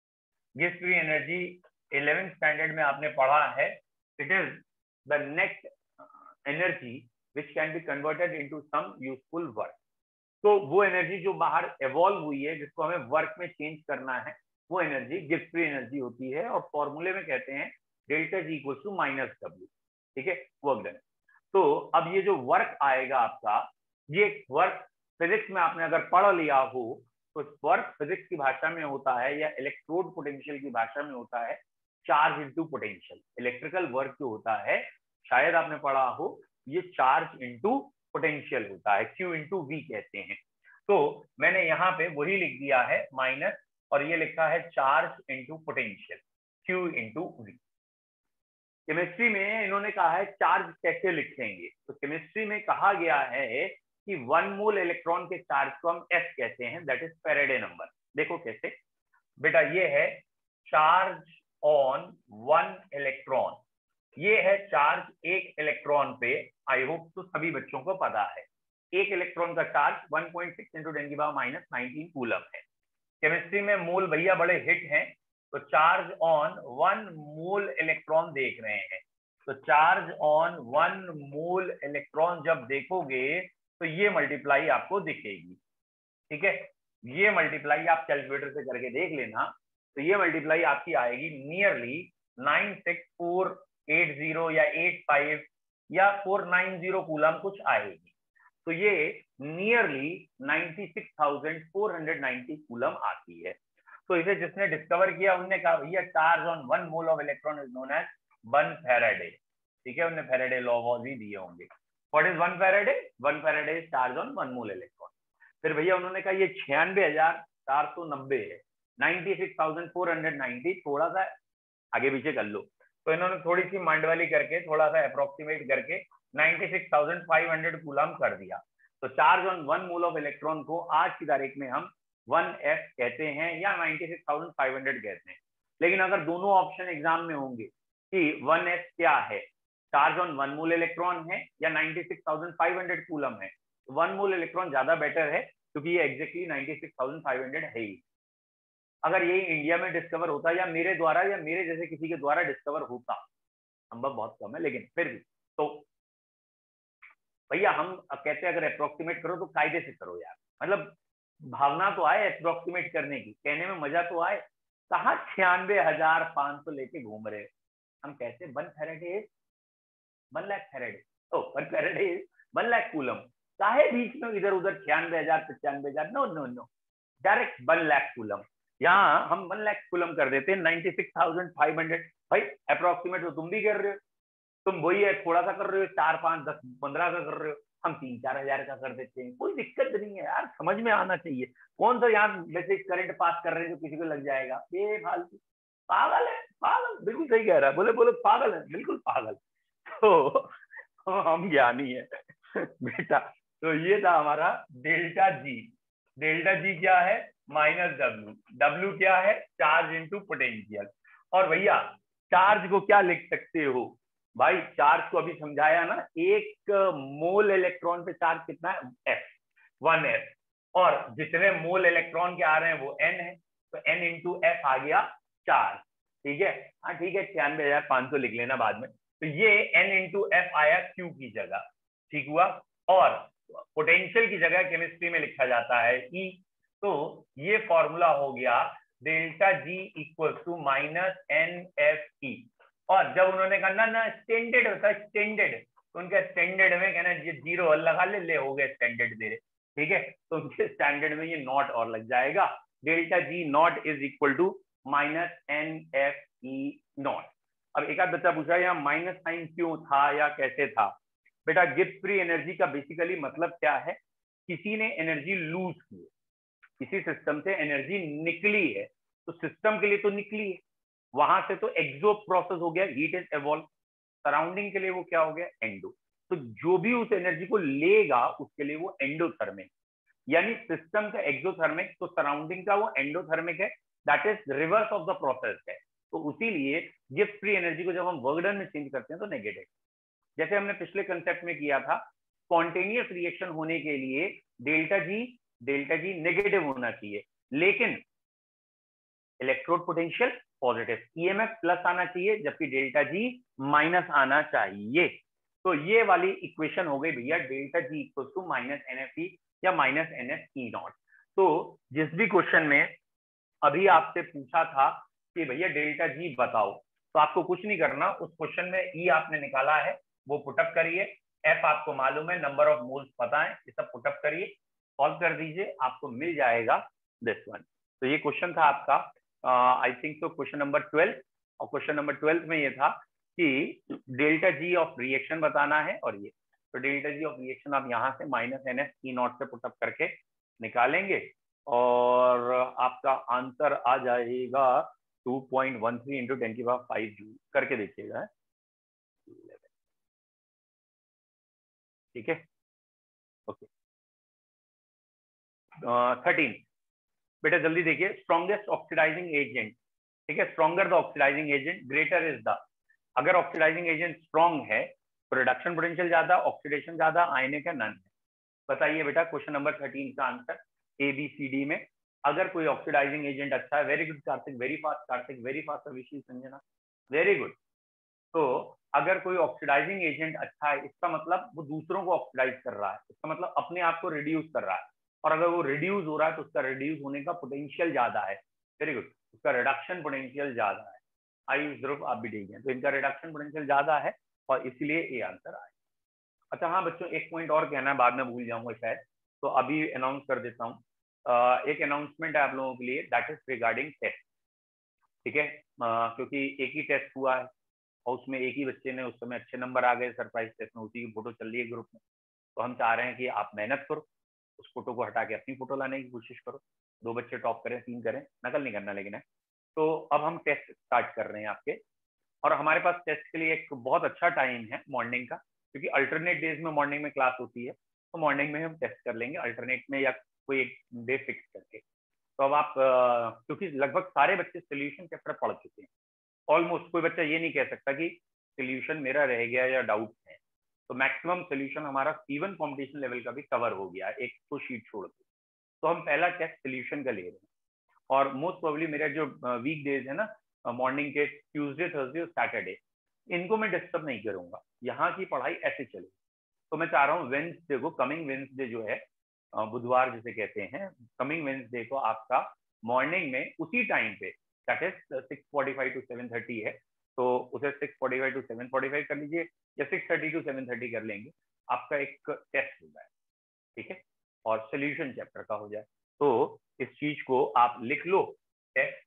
Gibbs free energy eleventh standard में आपने पढ़ा है। It is the net energy which can be converted into some useful work. तो वो एनर्जी जो बाहर एवॉल्व हुई है, जिसको हमें वर्क में चेंज करना है, वो एनर्जी गिब्स फ्री एनर्जी होती है। और फॉर्मूले में कहते हैं delta G equal to minus W, ठीक है, वर्क डन। तो अब ये जो वर्क आएगा आपका, ये वर्क फिजिक्स में आपने अगर पढ़ लिया हो तो वर्क फिजिक्स की भाषा में होता है या इलेक्ट्रोड पोटेंशियल की भाषा में होता है charge into potential. Electrical work जो होता है, शायद आपने पढ़ा हो, ये चार्ज इंटू पोटेंशियल होता है, क्यू इंटू वी कहते हैं। तो मैंने यहाँ पे वही लिख दिया है माइनस, और ये लिखा है charge into potential, Q into V. Chemistry में इन्होंने कहा है चार्ज कैसे लिखेंगे, तो केमिस्ट्री में कहा गया है कि वन मोल इलेक्ट्रॉन के चार्ज को हम एस कहते हैं, दैट इज फैराडे नंबर। देखो कैसे बेटा, ये है चार्ज ऑन वन इलेक्ट्रॉन, ये है चार्ज एक इलेक्ट्रॉन पे। आई होप तो सभी बच्चों को पता है एक इलेक्ट्रॉन का charge one point six into ten की पावर माइनस नाइनटीन कूलम है। केमिस्ट्री में मोल भैया बड़े हिट हैं, तो charge on one mole electron देख रहे हैं। तो charge on one mole electron जब देखोगे तो ये मल्टीप्लाई आपको दिखेगी, ठीक है। ये मल्टीप्लाई आप कैलकुलेटर से करके देख लेना, तो ये मल्टीप्लाई आपकी आएगी nearly nine six four eight zero या एट फाइव या फोर नाइन जीरो कूलम कुछ आएगी। तो ये nearly ninety six thousand four hundred ninety coulomb आती है। तो इसे जिसने डिस्कवर किया उन्होंने कहा भैया charge on one mole of electron is known as one Faraday, ठीक है। उन्हें फैराडे लॉ भी दिए होंगे। What is one Faraday? One Faraday is charge on one mole electron. फिर भैया उन्होंने कहा ये छियानवे हजार चार सौ नब्बे है, ninety six thousand four hundred ninety, थोड़ा सा आगे पीछे कर लो। तो इन्होंने थोड़ी सी मांडवाली करके थोड़ा सा अप्रोक्सीमेट करके ninety six thousand five hundred coulomb कर दिया। तो charge on one mole of electron को आज की तारीख में हम वन एफ कहते हैं या ninety six thousand five hundred कहते हैं। लेकिन अगर दोनों ऑप्शन एग्जाम में होंगे कि वन एफ क्या है, charge on one mole electron है या ninety six thousand five hundred coulomb है, तो वन मोल इलेक्ट्रॉन ज्यादा बेटर है क्योंकि ये exactly ninety six thousand five hundred है ही। अगर यही इंडिया में डिस्कवर होता या मेरे द्वारा या मेरे जैसे किसी के द्वारा डिस्कवर होता, संभव बहुत कम है लेकिन फिर भी, तो भैया हम कहते हैं अगर अप्रोक्सीमेट करो तो कायदे से करो यार, मतलब भावना तो आए अप्रोक्सीमेट करने की, कहने में मजा तो आए। कहाँ छियानवे हजार पांच सौ लेके घूम रहे, हम कहते one Faraday one lakh Faraday, oh one Faraday one lakh coulomb, चाहे बीच में इधर उधर छियानवे हजार पचानवे हजार, no no no, direct one lakh coulomb. यहाँ हम वन लाख कूलम कर देते हैं ninety six thousand five hundred. भाई अप्रोक्सीमेट तो तुम भी कर रहे हो, तुम वही है थोड़ा सा कर रहे हो, चार पांच दस पंद्रह का कर रहे हो, हम तीन चार हजार का कर देते हैं, कोई दिक्कत नहीं है यार, समझ में आना चाहिए। कौन सा यहाँ वैसे करंट पास कर रहे हैं जो किसी को लग जाएगा, ये फालतू पागल है, पागल, बिल्कुल सही कह रहा है, बोले बोले पागल है, बिल्कुल पागल। तो हम ज्ञानी है बेटा। तो ये था हमारा डेल्टा जी। डेल्टा जी क्या है? Minus W. डब्ल्यू क्या है? Charge into potential. और भैया चार्ज को क्या लिख सकते हो भाई? चार्ज को अभी समझाया ना, एक मोल इलेक्ट्रॉन पे चार्ज कितना है? F, one F. और जितने मोल इलेक्ट्रॉन के आ रहे हैं वो एन है, तो एन इंटू एफ आ गया चार्ज, ठीक है। हाँ ठीक है, छियानवे हजार पांच सौ लिख लेना बाद में। तो ये एन इंटू एफ आया क्यू की जगह, ठीक हुआ। और पोटेंशियल की जगह केमिस्ट्री में लिखा जाता है ई। तो ये फॉर्मूला हो गया delta G equal to minus N F E. और जब उन्होंने कहा ना ना स्टैंडर्ड होता है स्टैंडर्ड, तो उनके स्टैंडर्ड में कहना ये जीरो और लगा ले, ले हो गए स्टैंडर्ड दे रहे, ठीक है। तो उनके स्टैंडर्ड में ये नॉट और लग जाएगा, delta G naught is equal to minus N F E naught. अब एक आध बच्चा पूछा यहाँ माइनस साइन क्यों था या कैसे था? बेटा गिब्स फ्री एनर्जी का बेसिकली मतलब क्या है? किसी ने एनर्जी लूज की है, किसी सिस्टम से एनर्जी निकली है, तो सिस्टम के लिए तो निकली है, वहां से तो एक्सो प्रोसेस हो गया, हीट इज एवॉल्व, सराउंडिंग के लिए वो क्या हो गया? एंडो। तो जो भी उस एनर्जी को लेगा उसके लिए वो एंडोथर्मिक, यानी सिस्टम का एक्सोथर्मिक, तो सराउंडिंग का वो एंडोथर्मिक है, that is reverse of the process है। तो उसी लिए गिफ्ट फ्री एनर्जी को जब हम वर्क डन में चेंज करते हैं तो नेगेटिव, जैसे हमने पिछले कंसेप्ट में किया था, स्पॉन्टेनियस रिएक्शन होने के लिए delta G delta G negative होना चाहिए, लेकिन electrode potential positive, EMF plus आना चाहिए, जबकि डेल्टा जी माइनस आना चाहिए। तो ये वाली इक्वेशन हो गई भैया, delta G equal to minus N F E या minus N F E naught. तो जिस भी क्वेश्चन में अभी आपसे पूछा था कि भैया डेल्टा जी बताओ, तो आपको कुछ नहीं करना, उस क्वेश्चन में ई आपने निकाला है वो पुटअप करिए, एफ आपको मालूम है, नंबर ऑफ मोल्स पता है, ये सब पुटअप करिए, सॉल्व कर दीजिए, आपको मिल जाएगा दिस वन। तो ये क्वेश्चन था आपका आई थिंक तो क्वेश्चन नंबर ट्वेल्व, और क्वेश्चन नंबर ट्वेल्व में ये था कि डेल्टा जी ऑफ रिएक्शन बताना है, और ये तो डेल्टा जी ऑफ रिएक्शन आप यहाँ से minus N S E naught से पुटअप करके निकालेंगे और आपका आंसर आ जाएगा two point one three into ten की पावर फाइव जूल, करके देखिएगा, ठीक है। ओके, थर्टीन बेटा जल्दी देखिए, स्ट्रॉन्गेस्ट ऑक्सीडाइजिंग एजेंट, ठीक है, stronger the oxidizing agent, greater is the, अगर ऑक्सीडाइजिंग एजेंट स्ट्रॉन्ग है तो रिडक्शन पोटेंशियल ज्यादा, ऑक्सीडेशन ज्यादा, आयनिक है नन है। बताइए बेटा क्वेश्चन नंबर थर्टीन का answer A B C D में, अगर कोई ऑक्सीडाइजिंग एजेंट अच्छा है, very good Kartik, very fast Kartik, very fast Abhishek Sanjana, very good. तो अगर कोई ऑक्सीडाइजिंग एजेंट अच्छा है, इसका मतलब वो दूसरों को ऑक्सीडाइज कर रहा है, इसका मतलब अपने आप को रिड्यूस कर रहा है, और अगर वो रिड्यूस हो रहा है तो उसका रिड्यूस होने का पोटेंशियल ज्यादा है, वेरी गुड, उसका रिडक्शन पोटेंशियल ज्यादा है। आयुष ध्रुव आप भी ठीक है, तो इनका रिडक्शन पोटेंशियल ज्यादा है और इसलिए ये आंसर आए। अच्छा हाँ बच्चों, एक पॉइंट और कहना है, बाद में भूल जाऊंगा शायद, तो अभी अनाउंस कर देता हूँ। एक अनाउंसमेंट है आप लोगों के लिए, दैट इज रिगार्डिंग टेस्ट, ठीक है, क्योंकि एक ही टेस्ट हुआ है और उसमें एक ही बच्चे ने उस समय अच्छे नंबर आ गए सरप्राइज टेस्ट में, उसी की फोटो चल रही है ग्रुप में, तो हम चाह रहे हैं कि आप मेहनत करो, उस फोटो को हटा के अपनी फोटो लाने की कोशिश करो, दो बच्चे टॉप करें, तीन करें, नकल नहीं करना लेकिन है। तो अब हम टेस्ट स्टार्ट कर रहे हैं आपके, और हमारे पास टेस्ट के लिए एक बहुत अच्छा टाइम है मॉर्निंग का, क्योंकि अल्टरनेट डेज में मॉर्निंग में क्लास होती है, तो मॉर्निंग में हम टेस्ट कर लेंगे अल्टरनेट में या कोई एक डे फिक्स करके। तो अब आप, क्योंकि लगभग सारे बच्चे सोल्यूशन चैप्टर पढ़ चुके हैं ऑलमोस्ट, कोई बच्चा ये नहीं कह सकता कि सोल्यूशन मेरा रह गया या डाउट है, तो मैक्सिमम सोल्यूशन हमारा इवन कॉम्पिटिशन लेवल का भी कवर हो गया, एक तो शीट छोड़ के। तो हम पहला टेस्ट सोल्यूशन का ले रहे हैं, और मोस्ट प्रोबेबली मेरा जो वीक डेज है ना, मॉर्निंग के ट्यूसडे थर्सडे और सैटरडे, इनको मैं डिस्टर्ब नहीं करूंगा, यहाँ की पढ़ाई ऐसे चलेगी। तो मैं चाह रहा हूँ वेंसडे को, कमिंग वेंसडे जो है, बुधवार जिसे कहते हैं, कमिंग वेंसडे को आपका मॉर्निंग में उसी टाइम पे, that is six forty five to seven thirty है, तो उसे six forty five to seven forty five कर लीजिए, या six thirty to seven thirty कर लेंगे, आपका एक टेस्ट हो जाए, ठीक है, और सोल्यूशन चैप्टर का हो जाए। तो इस चीज को आप लिख लो, टेस्ट,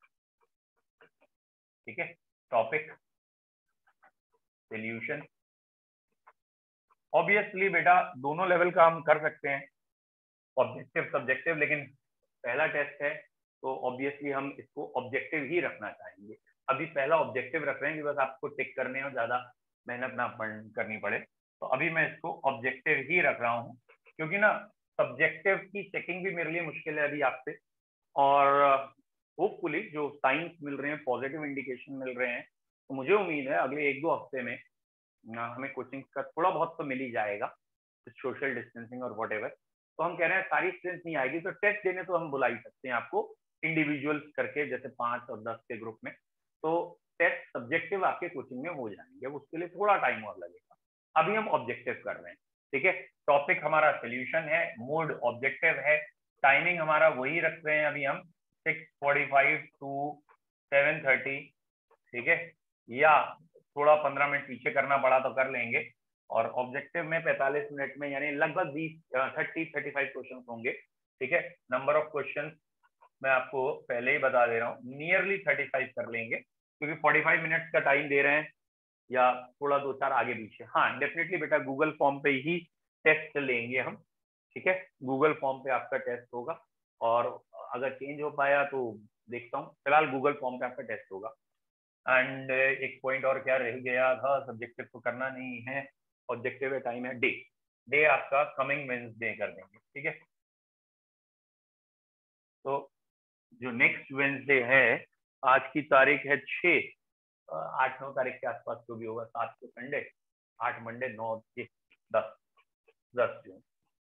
ठीक है, टॉपिक सोल्यूशन। ऑब्वियसली बेटा दोनों लेवल का हम कर सकते हैं, ऑब्जेक्टिव सब्जेक्टिव, लेकिन पहला टेस्ट है तो ऑब्वियसली हम इसको ऑब्जेक्टिव ही रखना चाहेंगे। अभी पहला ऑब्जेक्टिव रख रहे हैं कि बस आपको टिक करने और ज्यादा मेहनत ना करनी पड़े, तो अभी मैं इसको ऑब्जेक्टिव ही रख रहा हूँ, क्योंकि ना सब्जेक्टिव की चेकिंग भी मेरे लिए मुश्किल है अभी आपसे, और होपफुली जो साइंस मिल रहे हैं, पॉजिटिव इंडिकेशन मिल रहे हैं, तो मुझे उम्मीद है अगले एक दो हफ्ते में हमें कोचिंग का थोड़ा बहुत तो मिल ही जाएगा, सोशल डिस्टेंसिंग और वॉट एवर। तो हम कह रहे हैं सारी स्ट्रेंथ नहीं आएगी तो टेस्ट देने तो हम बुला ही सकते हैं आपको इंडिविजुअल्स करके, जैसे पांच और दस के ग्रुप में, तो टेस्ट सब्जेक्टिव आपके कोचिंग में हो जाएंगे, उसके लिए थोड़ा टाइम और लगेगा। अभी हम ऑब्जेक्टिव कर रहे हैं, ठीक है, टॉपिक हमारा सोल्यूशन है, मोड ऑब्जेक्टिव है, टाइमिंग हमारा वही रख रहे हैं अभी हम six forty five to seven thirty, ठीक है, या थोड़ा पंद्रह मिनट पीछे करना पड़ा तो कर लेंगे, और ऑब्जेक्टिव में पैंतालीस मिनट में यानी लगभग बीस थर्टी थर्टी फाइव क्वेश्चन होंगे, ठीक है। नंबर ऑफ क्वेश्चन मैं आपको पहले ही बता दे रहा हूँ, नियरली थर्टी फाइव कर लेंगे, क्योंकि फोर्टी फाइव मिनट्स का टाइम दे रहे हैं, या थोड़ा दो चार आगे पीछे। हाँ डेफिनेटली बेटा गूगल फॉर्म पे ही टेस्ट लेंगे हम, ठीक है, गूगल फॉर्म पे आपका टेस्ट होगा, और अगर चेंज हो पाया तो देखता हूँ, फिलहाल गूगल फॉर्म पे आपका टेस्ट होगा। एंड एक पॉइंट और क्या रह गया था, सब्जेक्टिव तो करना नहीं है, ऑब्जेक्टिव टाइम है डे, डे आपका कमिंग वेंसडे कर देंगे, ठीक है। तो जो नेक्स्ट वेंसडे है, आज की तारीख है छः, आठ नौ तारीख के आसपास जो भी होगा, सात को संडे, आठ मंडे, नौ दस दस जून,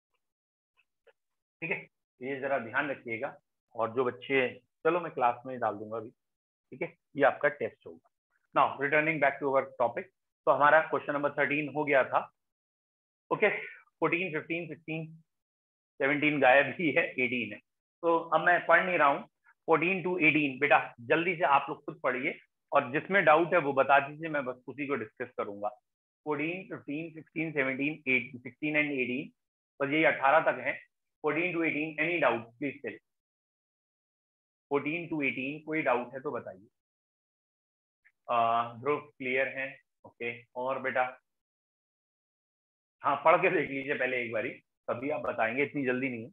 ठीक है। ये जरा ध्यान रखिएगा। और जो बच्चे, चलो मैं क्लास में ही डाल दूंगा अभी, ठीक है। ये आपका टेस्ट होगा। Now returning back to our topic, तो हमारा क्वेश्चन नंबर थर्टीन हो गया था। Okay, fourteen fifteen sixteen seventeen गायब ही है, एटीन है। तो अब मैं पढ़ नहीं रहा हूँ, फोर्टीन टू एटीन बेटा जल्दी से आप लोग खुद पढ़िए, और जिसमें डाउट है वो बता दीजिए, मैं बस उसी को डिस्कस करूंगा। Fourteen fifteen sixteen seventeen eighteen sixteen and eighteen, बस यही अठारह तक है। Fourteen to eighteen, any doubt please tell. Fourteen to eighteen कोई डाउट है तो बताइए। ध्रुव क्लियर है, ओके। और बेटा हाँ, पढ़ के देख लीजिए पहले एक बारी, तभी आप बताएंगे, इतनी जल्दी नहीं है।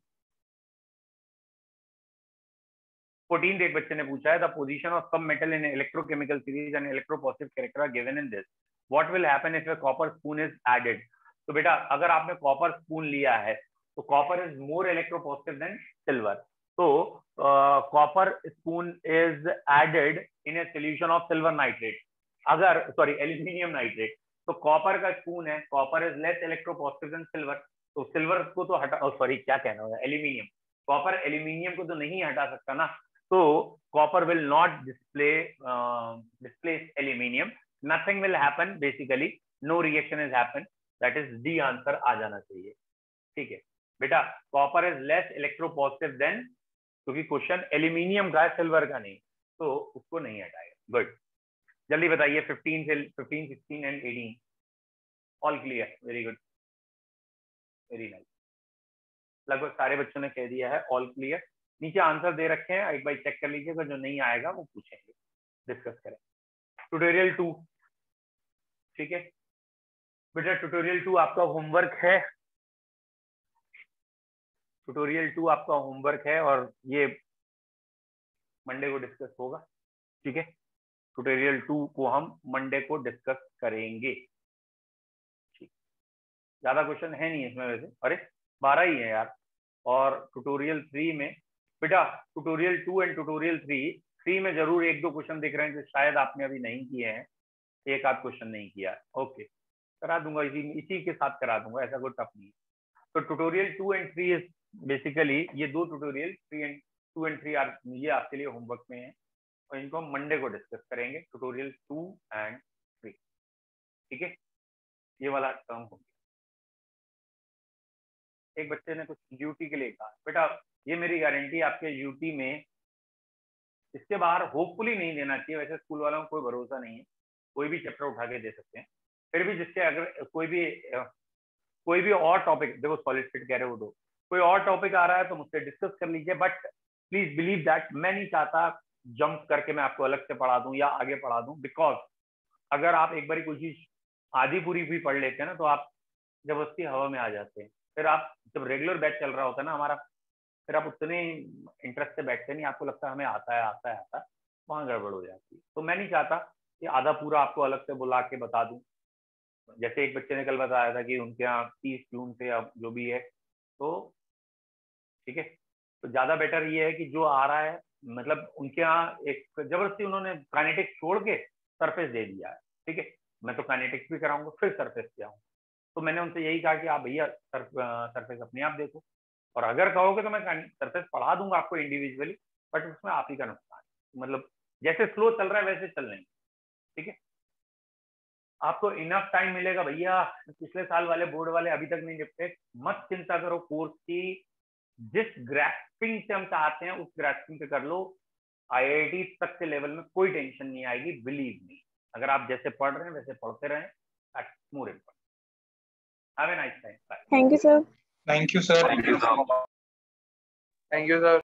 फोर्टीन एक बच्चे ने पूछा है, the position of some metal in electrochemical series and electropositive character are given in this, what will happen if a copper spoon is added. तो बेटा अगर आपने कॉपर स्पून लिया है तो copper is more electropositive than silver, तो copper spoon is added in a solution of silver nitrate, अगर sorry aluminium nitrate, तो कॉपर का स्पून है, copper is less electropositive than silver, तो सिल्वर को तो हटा, सॉरी क्या कहना होगा, एल्यूमिनियम, कॉपर एल्यूमिनियम को तो नहीं हटा सकता ना, तो copper will not display displace aluminium, nothing will happen, basically no reaction is happen, that is the answer आ जाना चाहिए, ठीक है बेटा। Copper is less electropositive than, क्योंकि क्वेश्चन एल्यूमिनियम का है, सिल्वर का नहीं, तो उसको नहीं हटाएगा। गुड, जल्दी बताइए। फिफ्टीन से fifteen sixteen and eighteen all clear, very good, very nice. लगभग सारे बच्चों ने कह दिया है ऑल क्लियर। नीचे आंसर दे रखे हैं, एक बार चेक कर लीजिएगा, जो नहीं आएगा वो पूछेंगे, डिस्कस करें। ट्यूटोरियल टू, ठीक है बेटा, ट्यूटोरियल टू आपका होमवर्क है, ट्यूटोरियल टू आपका होमवर्क है, और ये मंडे को डिस्कस होगा, ठीक है। ट्यूटोरियल टू को हम मंडे को डिस्कस करेंगे, ठीक। ज्यादा क्वेश्चन है नहीं इसमें वैसे, अरे बारह ही है यार। और ट्यूटोरियल थ्री में बेटा, tutorial two and tutorial three, three में जरूर एक दो क्वेश्चन दिख रहे हैं जो शायद आपने अभी नहीं किए हैं, एक आध क्वेश्चन नहीं किया है, ओके करा दूंगा, इसी इसी के साथ करा दूंगा, ऐसा कोई टफ नहीं है। तो tutorial two and three is basically, ये दो tutorial three and two and three are, ये आपके लिए होमवर्क में है, और इनको हम मंडे को डिस्कस करेंगे, ट्यूटोरियल टू एंड थ्री, ठीक है। ये वाला टर्म हो गया। एक बच्चे ने कुछ यूटी के लिए कहा, बेटा ये मेरी गारंटी आपके यूटी में इसके बाहर होपफुली नहीं देना चाहिए, वैसे स्कूल वालों को कोई भरोसा नहीं है, कोई भी चैप्टर उठा के दे सकते हैं, फिर भी जिससे अगर कोई भी कोई भी और टॉपिक, देखो सॉलिड स्टेट कह रहे हो तो कोई और टॉपिक आ रहा है तो मुझसे डिस्कस कर लीजिए, बट प्लीज बिलीव दैट मैं नहीं चाहता जंप करके मैं आपको अलग से पढ़ा दूं या आगे पढ़ा दूं, बिकॉज अगर आप एक बार कोई चीज आधी पूरी भी पढ़ लेते हैं ना, तो आप जब उसकी हवा में आ जाते हैं, फिर आप जब रेगुलर बैच चल रहा होता है ना हमारा, फिर आप उतने इंटरेस्ट से बैठते नहीं, आपको लगता है हमें आता है आता है आता है, वहां गड़बड़ हो जाती है। तो मैं नहीं चाहता कि आधा पूरा आपको अलग से बुला के बता दूं, जैसे एक बच्चे ने कल बताया था कि उनके यहाँ तीस जून से अब जो भी है, तो ठीक है, तो ज्यादा बेटर ये है कि जो आ रहा है, मतलब उनके यहाँ एक जबरदस्ती उन्होंने काइनेटिक्स छोड़ के सरफेस दे दिया है, ठीक है, मैं तो काइनेटिक्स भी कराऊंगा फिर सरफेस पे आऊंगा, तो मैंने उनसे यही कहा कि आप भैया सर्फ, सरफेस अपने आप देखो, और अगर कहोगे तो मैं सरफेस पढ़ा दूंगा आपको इंडिविजुअली, बट उसमें आप ही का नुकसान, मतलब जैसे स्लो चल रहा है वैसे चल नहीं, ठीक है। आपको इनफ टाइम मिलेगा भैया, पिछले साल वाले बोर्ड वाले अभी तक नहीं निपटे, मत चिंता करो कोर्स की, जिस ग्रास्पिंग से हम चाहते हैं उस ग्रास्पिंग पे कर लो, आईआईटी तक के लेवल में कोई टेंशन नहीं आएगी, बिलीव मी, अगर आप जैसे पढ़ रहे हैं वैसे पढ़ते रहें, that's more important. Have a nice time, bye. Thank you sir. Thank you sir. Thank you sir. Thank you sir.